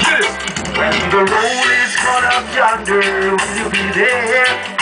When the road is cut up yonder, will you be there?